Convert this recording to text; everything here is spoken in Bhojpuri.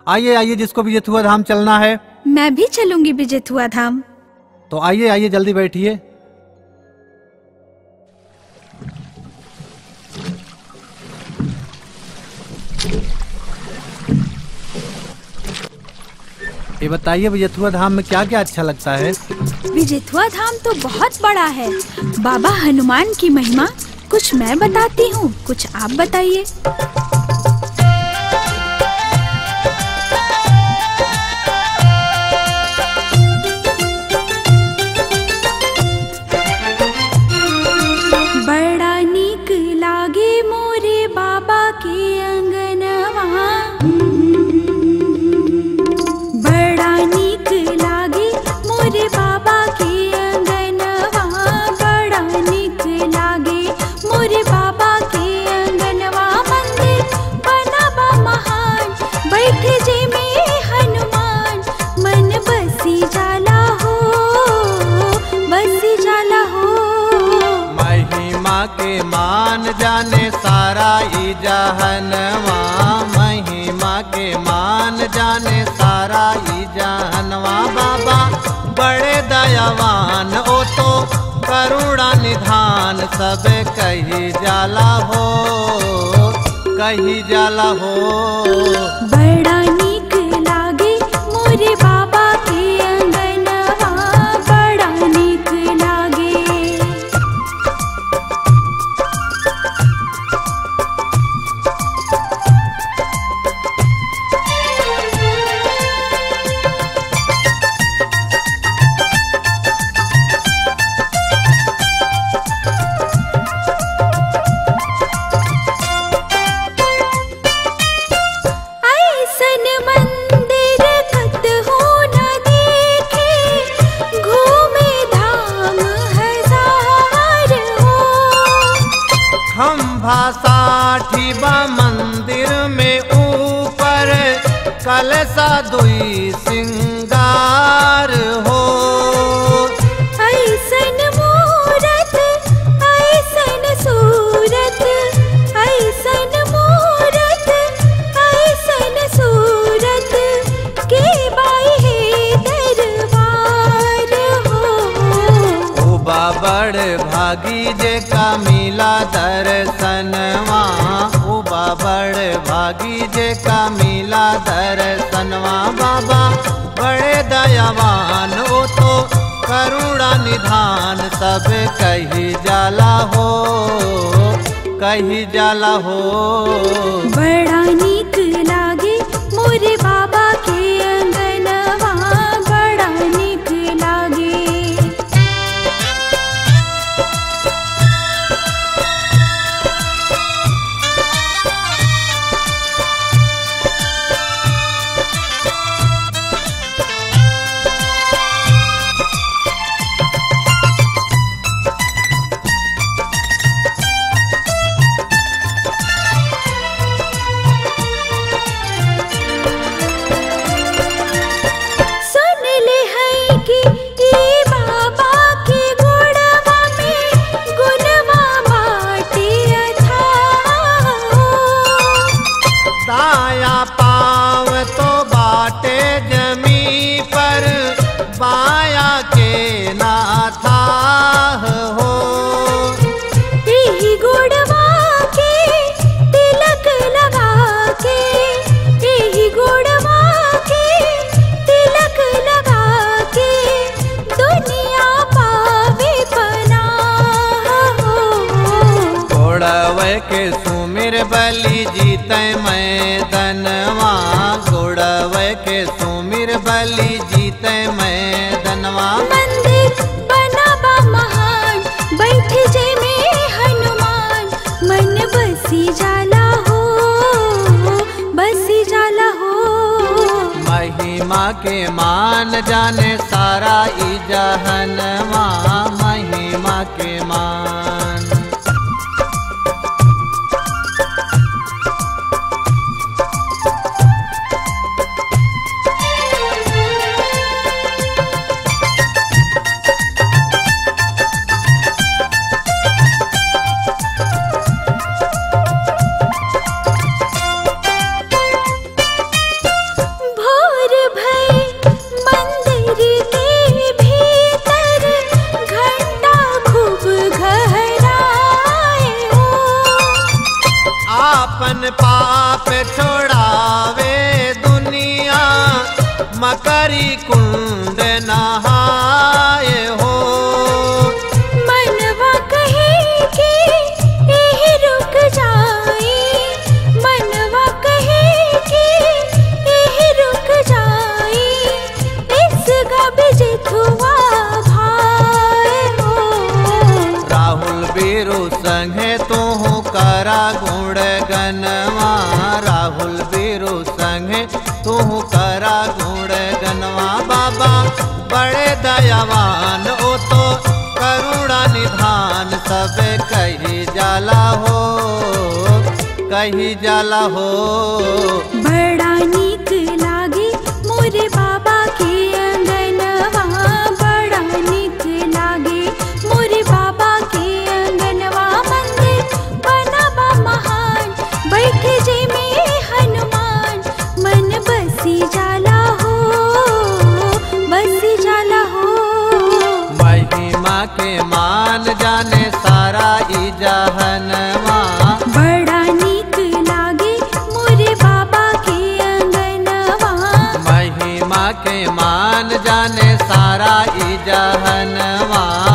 आइए आइए, जिसको भी जेठुआ धाम चलना है। मैं भी चलूंगी बिजेथुआ धाम। तो आइए आइए, जल्दी बैठिए। ये बताइए, बिजेथुआ धाम में क्या क्या अच्छा लगता है? बिजेथुआ धाम तो बहुत बड़ा है। बाबा हनुमान की महिमा कुछ मैं बताती हूँ, कुछ आप बताइए। बड़ा नीक लागे मोरे बाबा के अंगनवा, बड़ा नीक लागे मोरे बाबा के अंगनवा, बड़ा नीक लागे मोरे बाबा के अंगनवा। मंदिर बनावा महान, बैठे जे में हनुमान, मन बसी जाला हो, बसी जाला हो। महिमा के मान जाने सारा ई जहनवा, महिमा के मान जाने सारा ई जहनवा। बाबा बड़े दयावान, ओ तो करुणा निधान, सब कही जाला हो, कही जाला हो। बड़ा नीक लागे मोरे बाबा के अंगनवा, बड़ा नीक लागे। ऐसन मंदिर कतहु न देखे, घूमे धाम हजार हो। खम्भा साठी बा मंदिर में ऊपर, कलसा दुई सिंगार हो। ऐसन मूरत, ऐसन सूरत, ऐसन मूरत, ऐसन सूरत, के बाई है दरबार हो। ओ बाबड़ भागी जे का मिला दर्शनवा, ओ बाबड़ भागी जे का मिला दर्शनवा। बाबा बड़े दयावान, ओ तो करुणा निधान, सब कही जाला हो, कही जाला हो। बड़ा नीक लागे मोरे बाबा के अंगनवा, बड़ा नीक लागे। सुन ले है कि ई बाबा के गुणवा में गुणवा बाटे अथाह हो। दाया पाँव तो बाटे जमी पर, बाया के नाथा हो। एही गुणवा के तिलक लगा के, एही गुणवा के तिलक लगा के, दुनिया पावे पनाह हो। गोड़वे के सुमिर बलि जीते मैदनवा, गोड़वे के सुमिर बलि जीते मैदनवा। मंदिर बनावा महान, बैठे जे में हनुमान, मन बसी जाला हो, बसी जाला हो। महिमा के मान जाने सारा ई जहनवा, महिमा के मान। पाप छोड़ावे दुनिया मकरी कुंड नहाए हो। मनवा कहे कि यही रुक जाए, मनवा कहे कि यही रुक जाए, इस गबिजिथुआ भाई हो। राहुल बीरू संगे तू करा गुण गनवा, राहुल बीरू संगे तू करा गुण गनवा। बाबा बड़े दयावान ओ तो करुणा निधान, सब कही जाला हो, कही जाला हो। बड़ा नीक लागे मोरे बाबा के अंगनवा, बड़ा नीक लागे मोरे बाबा के अंगनवा। मंदिर बनावा महान, बैठ जे में हनुमान, मन बसी जाला हो, बसी जाला हो। महिमा के मान जाने सारा ई जहनवा, बड़ा नीक लागे मोरे बाबा के अंगनवा। महिमा के मान जाने सारा ई जहनवा।